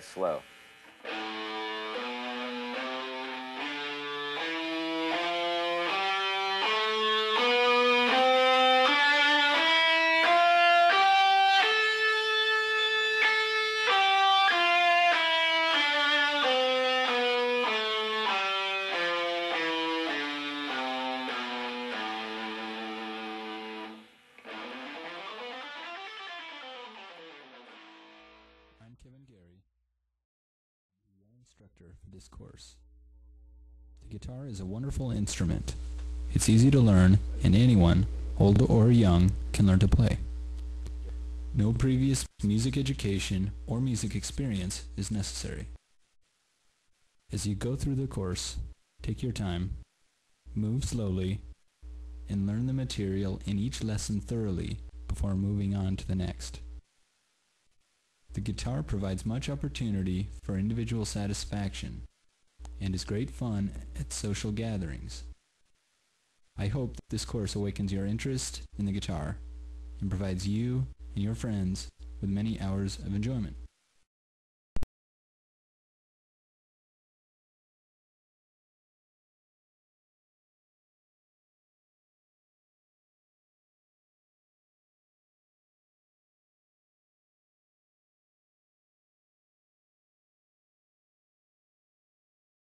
it slow. I'm Kevin Gary, your instructor for this course. The guitar is a wonderful instrument. It's easy to learn, and anyone, old or young, can learn to play. No previous music education or music experience is necessary. As you go through the course, take your time, move slowly, and learn the material in each lesson thoroughly before moving on to the next. The guitar provides much opportunity for individual satisfaction and is great fun at social gatherings. I hope that this course awakens your interest in the guitar and provides you and your friends with many hours of enjoyment.